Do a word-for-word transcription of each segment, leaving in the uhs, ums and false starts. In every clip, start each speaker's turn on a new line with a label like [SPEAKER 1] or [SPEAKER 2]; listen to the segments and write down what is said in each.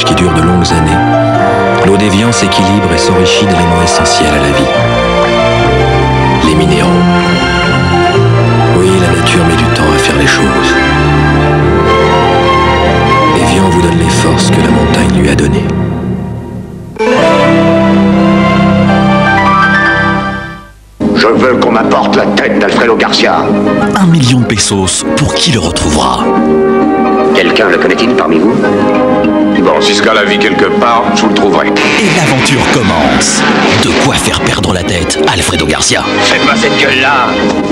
[SPEAKER 1] voyage qui dure de longues années, l'eau d'Évian s'équilibre et s'enrichit d'éléments essentiels à la vie. Les minéraux. Oui, la nature met du temps à faire les choses. Évian vous donne les forces que la montagne lui a données.
[SPEAKER 2] Je veux qu'on m'apporte la tête d'Alfredo Garcia.
[SPEAKER 3] Un million de pesos pour qui le retrouvera.
[SPEAKER 2] Quelqu'un le connaît-il parmi vous?
[SPEAKER 4] Bon, si ce gars la vit quelque part, je vous le trouverai.
[SPEAKER 3] Et l'aventure commence. De quoi faire perdre la tête à Alfredo Garcia.
[SPEAKER 2] Fais pas cette gueule-là.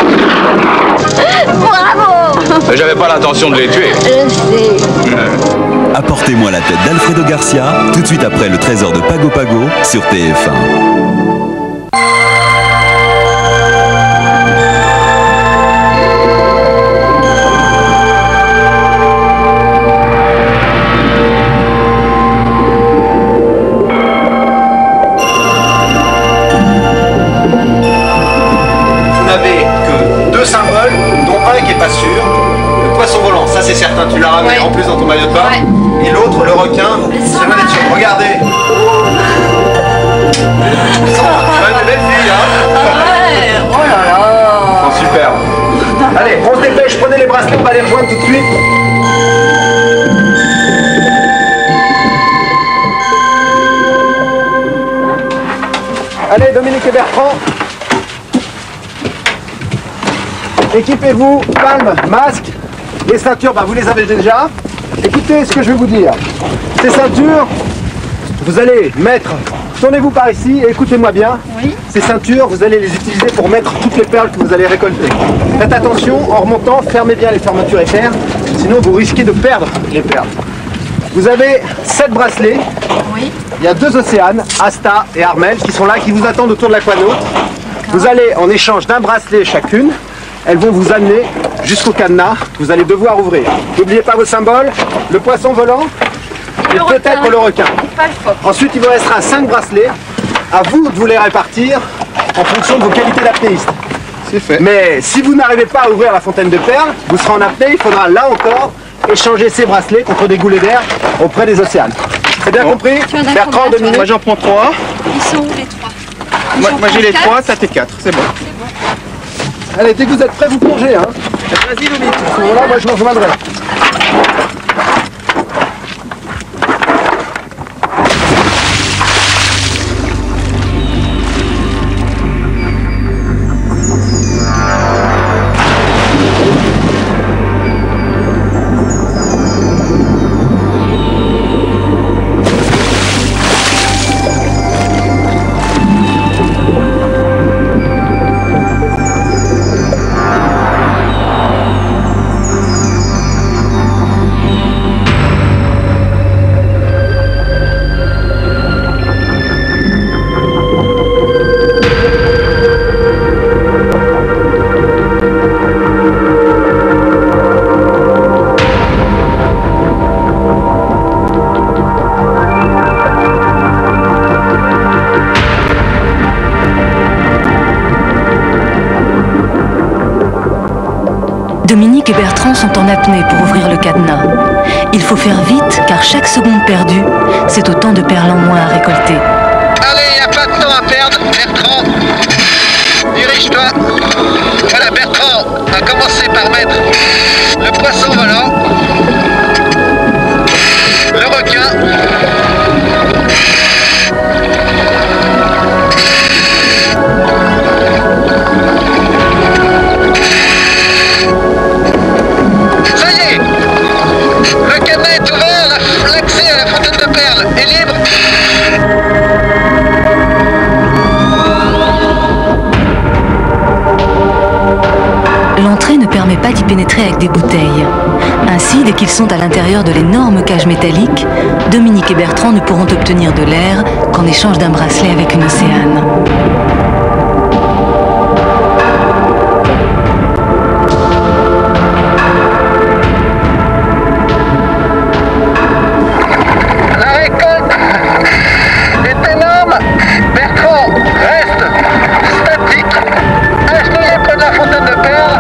[SPEAKER 5] Bravo!
[SPEAKER 4] J'avais pas l'intention de les tuer.
[SPEAKER 5] Je sais.
[SPEAKER 6] Apportez-moi la tête d'Alfredo Garcia, tout de suite après le trésor de Pago Pago sur T F un.
[SPEAKER 7] C'est certain, tu l'as ramené
[SPEAKER 5] ouais.
[SPEAKER 7] en plus dans ton maillot de bain.
[SPEAKER 5] Ouais.
[SPEAKER 7] Et l'autre, le requin, c'est ma mission. Regardez. Tu as une belle fille, hein?
[SPEAKER 5] Ouais. Oh là là.
[SPEAKER 7] Oh, super. Allez, on se dépêche, prenez les bracelets, on va les rejoindre tout de suite. Allez, Dominique et Bertrand. Équipez-vous, palme, masque. Les ceintures, bah, vous les avez déjà. Écoutez ce que je vais vous dire. Ces ceintures, vous allez mettre, tournez-vous par ici et écoutez-moi bien.
[SPEAKER 5] Oui.
[SPEAKER 7] Ces ceintures, vous allez les utiliser pour mettre toutes les perles que vous allez récolter. Faites attention, en remontant, fermez bien les fermetures éclairs, sinon vous risquez de perdre les perles. Vous avez sept bracelets.
[SPEAKER 5] Oui.
[SPEAKER 7] Il y a deux océanes, Asta et Armel, qui sont là, qui vous attendent autour de l'aquanaute. Vous allez, en échange d'un bracelet chacune, elles vont vous amener jusqu'au cadenas que vous allez devoir ouvrir. N'oubliez pas vos symboles, le poisson volant et peut-être le requin.
[SPEAKER 5] Pas le phoque.
[SPEAKER 7] Ensuite, il vous restera cinq bracelets. À vous de vous les répartir en fonction de vos qualités d'apnéiste.
[SPEAKER 8] C'est fait.
[SPEAKER 7] Mais si vous n'arrivez pas à ouvrir la fontaine de perles, vous serez en apnée, il faudra là encore échanger ces bracelets contre des goulets d'air auprès des océanes. C'est bien
[SPEAKER 8] Bon.
[SPEAKER 7] compris?
[SPEAKER 5] Tu en as
[SPEAKER 7] Bertrand,
[SPEAKER 5] combien,
[SPEAKER 7] Dominique.
[SPEAKER 8] Moi j'en prends trois.
[SPEAKER 5] Ils sont où les trois?
[SPEAKER 8] Moi,
[SPEAKER 5] J'en
[SPEAKER 8] moi j'ai
[SPEAKER 5] prends
[SPEAKER 8] les
[SPEAKER 5] quatre.
[SPEAKER 8] trois, ça fait quatre, c'est bon.
[SPEAKER 7] Allez, dès que vous êtes prêts, vous plongez. Hein.
[SPEAKER 8] Vas-y Dominique.
[SPEAKER 7] À ce moment-là, moi je vous rejoindrai.
[SPEAKER 9] Dominique et Bertrand sont en apnée pour ouvrir le cadenas. Il faut faire vite car chaque seconde perdue, c'est autant de perles en moins à récolter.
[SPEAKER 10] Allez, y a pas de temps à perdre, Bertrand. Dirige-toi. Voilà, Bertrand, on va commencer par mettre le poisson volant, le requin, ça y est, le cadenas est ouvert, l'accès à la fontaine de perles est libre.
[SPEAKER 9] L'entrée ne permet pas d'y pénétrer avec des bouteilles. Ainsi, dès qu'ils sont à l'intérieur de l'énorme cage métallique, Dominique et Bertrand ne pourront obtenir de l'air qu'en échange d'un bracelet avec une océane.
[SPEAKER 10] La récolte est énorme. Bertrand, reste statique. Achetez près de la fontaine de perles.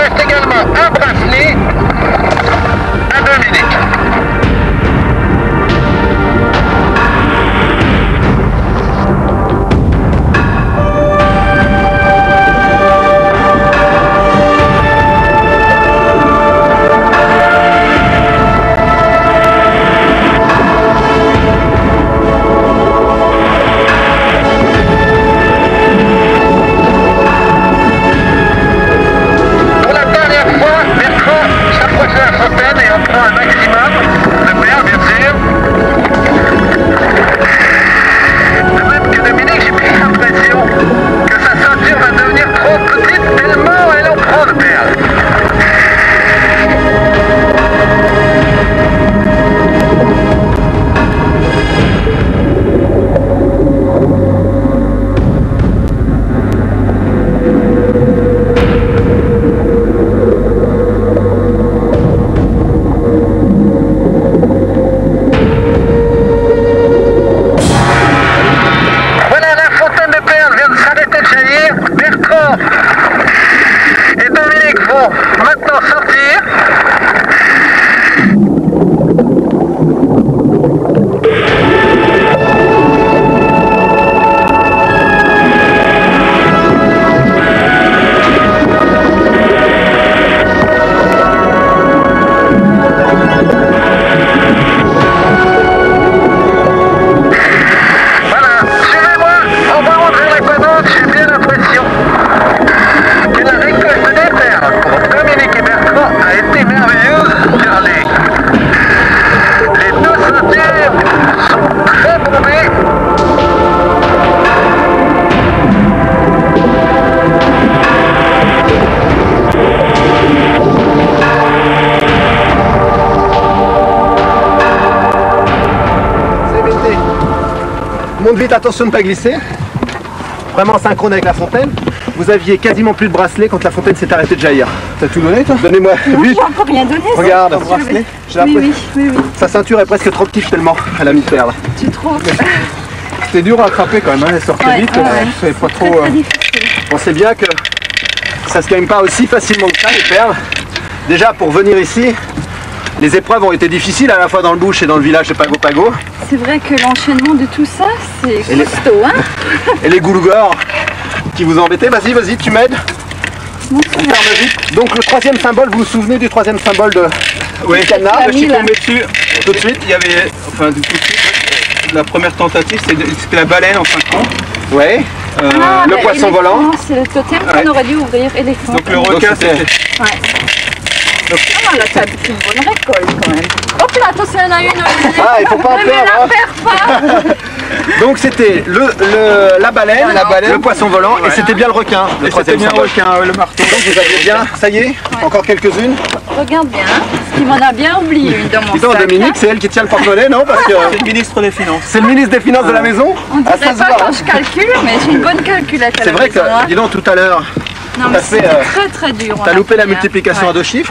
[SPEAKER 10] reste également un bracelet à Dominique.
[SPEAKER 7] Monte vite, attention de ne pas glisser. Vraiment synchrone avec la fontaine. Vous aviez quasiment plus de bracelet quand la fontaine s'est arrêtée de jaillir. T'as tout donné toi? Donnez-moi.
[SPEAKER 5] Non,
[SPEAKER 7] vite.
[SPEAKER 5] j'ai encore rien donné. Ça.
[SPEAKER 7] Regarde,
[SPEAKER 5] Je
[SPEAKER 7] bracelet. J'ai
[SPEAKER 5] oui, oui, oui, oui.
[SPEAKER 7] Sa ceinture est presque trop petite tellement elle a mis de perdre.
[SPEAKER 5] Tu trouves?
[SPEAKER 7] C'était dur à attraper quand même, hein. Elle sortait
[SPEAKER 5] ouais,
[SPEAKER 7] vite.
[SPEAKER 5] Ouais,
[SPEAKER 7] euh,
[SPEAKER 5] ouais.
[SPEAKER 7] C'est pas trop.
[SPEAKER 5] Très, très
[SPEAKER 7] euh...
[SPEAKER 5] difficile.
[SPEAKER 7] On sait bien que ça se gagne pas aussi facilement que ça les perles. Déjà pour venir ici, les épreuves ont été difficiles à la fois dans le bush et dans le village de Pago Pago.
[SPEAKER 5] C'est vrai que l'enchaînement de tout ça, c'est costaud, hein.
[SPEAKER 7] Et les goulougors qui vous embêtaient, vas-y, vas-y, tu m'aides.
[SPEAKER 5] Bon,
[SPEAKER 7] vite. Donc le troisième symbole, vous vous souvenez du troisième symbole de
[SPEAKER 8] oui.
[SPEAKER 7] Canard?
[SPEAKER 8] Je suis tombé dessus tout de suite. Il y avait, enfin tout de suite, la première tentative, c'était la baleine en fin de compte.
[SPEAKER 7] Ouais.
[SPEAKER 8] Euh,
[SPEAKER 5] ah,
[SPEAKER 7] le poisson volant.
[SPEAKER 5] C'est le totem
[SPEAKER 7] ouais.
[SPEAKER 5] qu'on aurait dû ouvrir, éléphant.
[SPEAKER 8] Donc le requin, c'était...
[SPEAKER 5] Ouais. Donc, ah là, t'as une bonne récolte quand même. Hop là, attention, il y en a une.
[SPEAKER 7] Ah, il faut pas en
[SPEAKER 5] mais
[SPEAKER 7] perdre.
[SPEAKER 5] la perds pas.
[SPEAKER 7] Donc c'était le, le, la baleine, la baleine, le poisson volant, ouais. Et c'était bien le requin. Le
[SPEAKER 8] troisième bien le requin, le marteau.
[SPEAKER 7] Donc vous aviez bien, ça y est, ouais. Encore quelques-unes.
[SPEAKER 5] Regarde bien, parce qu'il m'en a bien oublié une dans mon
[SPEAKER 7] Dis-donc,
[SPEAKER 5] sac.
[SPEAKER 7] Dominique, c'est elle qui tient le porte-monnaie, non? Parce que
[SPEAKER 8] c'est le ministre des Finances.
[SPEAKER 7] C'est le ministre des Finances ah. de la maison.
[SPEAKER 5] On dirait ah, ça pas quand je calcule, mais j'ai une bonne calculette à la
[SPEAKER 7] C'est vrai que,
[SPEAKER 5] hein.
[SPEAKER 7] dis donc, tout à l'heure,
[SPEAKER 5] non mais c'est euh, très très dur.
[SPEAKER 7] T'as loupé la multiplication ouais. à deux chiffres.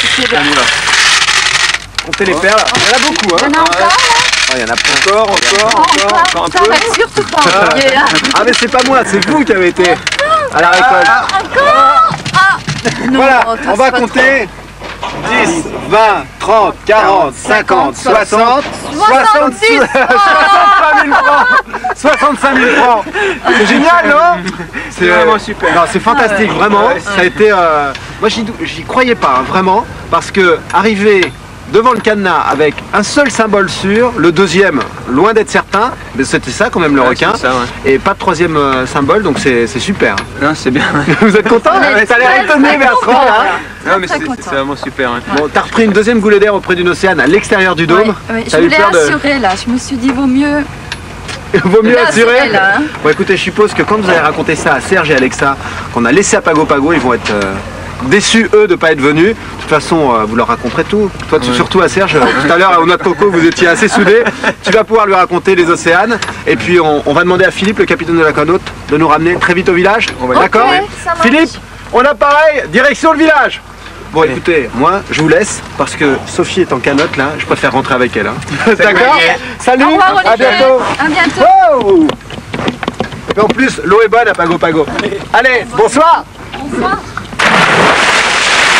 [SPEAKER 7] Comptez les perles, il y en a beaucoup, hein.
[SPEAKER 5] Il y en a encore,
[SPEAKER 7] ah, il y en a encore, encore, encore, encore un peu.
[SPEAKER 5] Ça va surtout pas oublier, hein.
[SPEAKER 7] Ah mais c'est pas moi, c'est vous qui avez été à la récolte.
[SPEAKER 5] Ah, encore ah. Non,
[SPEAKER 7] voilà, on va compter dix, vingt, trente, quarante, cinquante, soixante,
[SPEAKER 5] soixante-six,
[SPEAKER 7] soixante-cinq mille francs. soixante-cinq mille francs. C'est génial, non?
[SPEAKER 8] C'est vraiment super.
[SPEAKER 7] Non, c'est fantastique, ah ouais. Vraiment. Ouais. Ça a été. Euh... Moi, j'y croyais pas, hein, vraiment, parce que arriver devant le cadenas avec un seul symbole sûr, le deuxième, loin d'être certain, mais c'était ça quand même le ouais, requin, ça, ouais. Et pas de troisième euh, symbole, donc c'est super.
[SPEAKER 8] Non, c'est bien.
[SPEAKER 7] Vous êtes content? Ça a l'air étonné, Bertrand, là.
[SPEAKER 8] Non, mais c'est vraiment super. Hein.
[SPEAKER 7] Bon, t'as repris une deuxième goulée d'air auprès d'une océane à l'extérieur du dôme.
[SPEAKER 5] Ouais, ouais. Je voulais assurer de... là, je me suis dit, vaut mieux.
[SPEAKER 7] Vaut mieux assurer.
[SPEAKER 5] Là, hein.
[SPEAKER 7] Bon, écoutez, je suppose que quand vous allez raconter ça à Serge et Alexa, qu'on a laissé à Pago Pago, ils vont être euh, déçus, eux, de ne pas être venus. De toute façon, euh, vous leur raconterez tout. Toi, tu, ouais. Surtout à Serge, tout à l'heure, au Noix de Coco, vous étiez assez soudés. Tu vas pouvoir lui raconter les océanes. Et puis, on, on va demander à Philippe, le capitaine de la Canote, de nous ramener très vite au village.
[SPEAKER 5] Okay,
[SPEAKER 7] d'accord? Philippe, on a pareil, direction le village. Bon, allez. Écoutez, moi, je vous laisse parce que Sophie est en canote là. Je préfère rentrer avec elle. Hein. D'accord? Salut.
[SPEAKER 5] Au revoir,
[SPEAKER 7] à bientôt.
[SPEAKER 5] À bientôt.
[SPEAKER 7] Wow. Et en plus, l'eau est bonne à Pago Pago. Allez, bonsoir.
[SPEAKER 5] Bonsoir.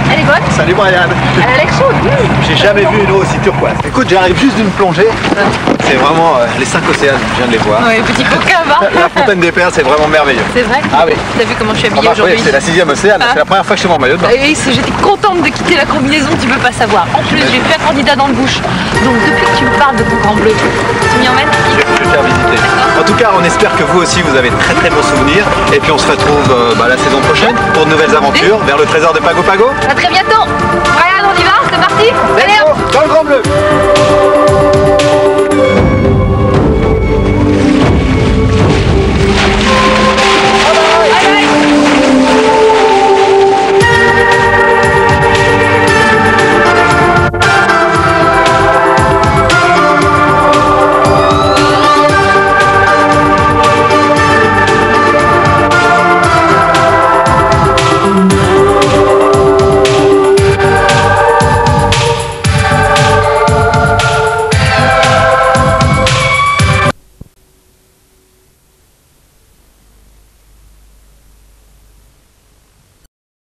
[SPEAKER 5] Elle est bonne?
[SPEAKER 7] Salut Brian.
[SPEAKER 5] Elle a l'air chaude.
[SPEAKER 7] J'ai jamais vu une eau aussi turquoise. Écoute, j'arrive juste d'une plongée. C'est vraiment euh, les cinq océans, je viens de les voir.
[SPEAKER 5] Ouais, petit coquin, va.
[SPEAKER 7] La fontaine des perles, c'est vraiment merveilleux.
[SPEAKER 5] C'est vrai?
[SPEAKER 7] Ah oui.
[SPEAKER 5] T'as vu comment je suis
[SPEAKER 7] Ah
[SPEAKER 5] habillée
[SPEAKER 7] bah,
[SPEAKER 5] aujourd'hui?
[SPEAKER 7] oui, c'est la sixième océane,
[SPEAKER 5] Ah.
[SPEAKER 7] c'est la première fois que je suis en maillot de bain.
[SPEAKER 5] Et j'étais contente de quitter la combinaison, tu peux pas savoir. En plus, j'ai fait un candidat dans le bouche. Donc depuis que tu me parles de ton grand bleu, tu m'y emmènes?
[SPEAKER 7] Je vais te faire visiter. En tout cas, on espère que vous aussi, vous avez de très très bons souvenirs. Et puis on se retrouve euh, bah, la saison prochaine pour de nouvelles aventures vers le trésor de Pago Pago.
[SPEAKER 5] À très bientôt.